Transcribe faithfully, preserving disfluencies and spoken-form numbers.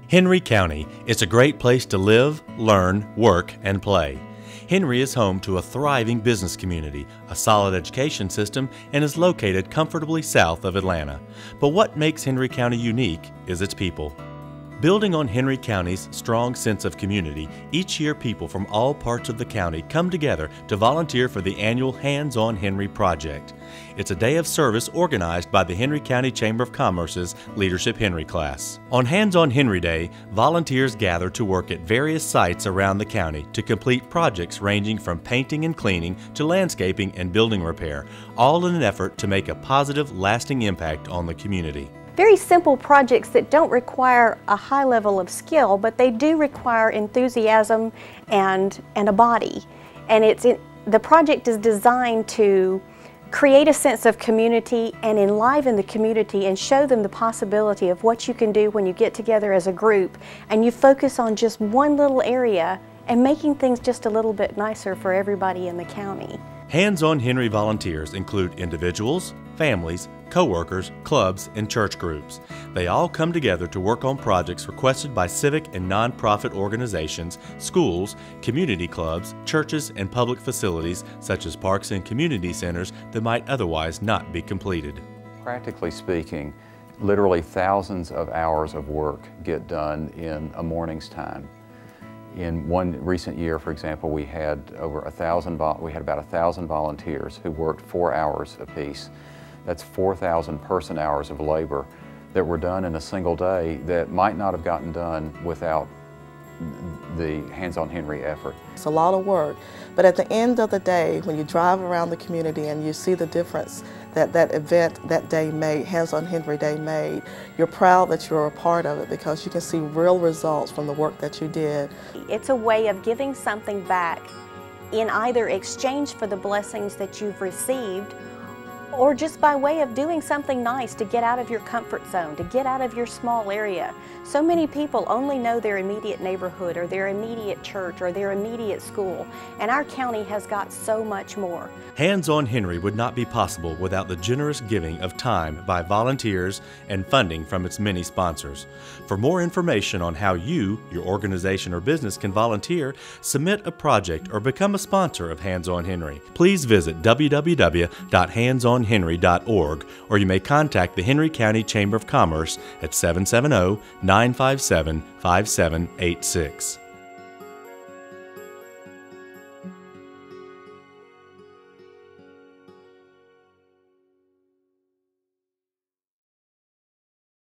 Henry County is a great place to live, learn, work, and play. Henry is home to a thriving business community, a solid education system, and is located comfortably south of Atlanta. But what makes Henry County unique is its people. Building on Henry County's strong sense of community, each year people from all parts of the county come together to volunteer for the annual Hands on Henry project. It's a day of service organized by the Henry County Chamber of Commerce's Leadership Henry class. On Hands on Henry Day, volunteers gather to work at various sites around the county to complete projects ranging from painting and cleaning to landscaping and building repair, all in an effort to make a positive, lasting impact on the community. Very simple projects that don't require a high level of skill, but they do require enthusiasm and, and a body. And it's in, the project is designed to create a sense of community and enliven the community and show them the possibility of what you can do when you get together as a group and you focus on just one little area and making things just a little bit nicer for everybody in the county. Hands on Henry volunteers include individuals, families, co-workers, clubs, and church groups. They all come together to work on projects requested by civic and nonprofit organizations, schools, community clubs, churches, and public facilities such as parks and community centers that might otherwise not be completed. Practically speaking, literally thousands of hours of work get done in a morning's time. In one recent year, for example, we had over a thousand, we had about a thousand volunteers who worked four hours apiece. That's four thousand person hours of labor that were done in a single day that might not have gotten done without the Hands on Henry effort. It's a lot of work, but at the end of the day, when you drive around the community and you see the difference that that event that day made, Hands on Henry Day made, you're proud that you're a part of it because you can see real results from the work that you did. It's a way of giving something back in either exchange for the blessings that you've received or just by way of doing something nice to get out of your comfort zone, to get out of your small area. So many people only know their immediate neighborhood or their immediate church or their immediate school, and our county has got so much more. Hands on Henry would not be possible without the generous giving of time by volunteers and funding from its many sponsors. For more information on how you, your organization or business can volunteer, submit a project or become a sponsor of Hands on Henry, please visit w w w dot hands on henry dot org or you may contact the Henry County Chamber of Commerce at seven seven zero, nine five seven, five seven eight six.